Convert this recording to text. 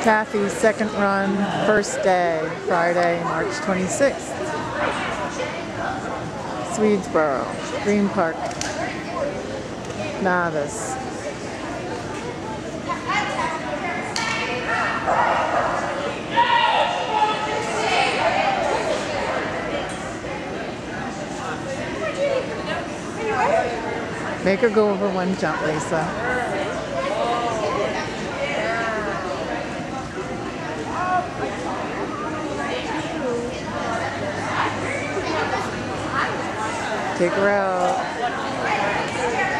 Taffy's second run, first day, Friday, March 26th. Swedesboro, Dreampark, Navis. Make her go over one jump, Lisa. Take her out.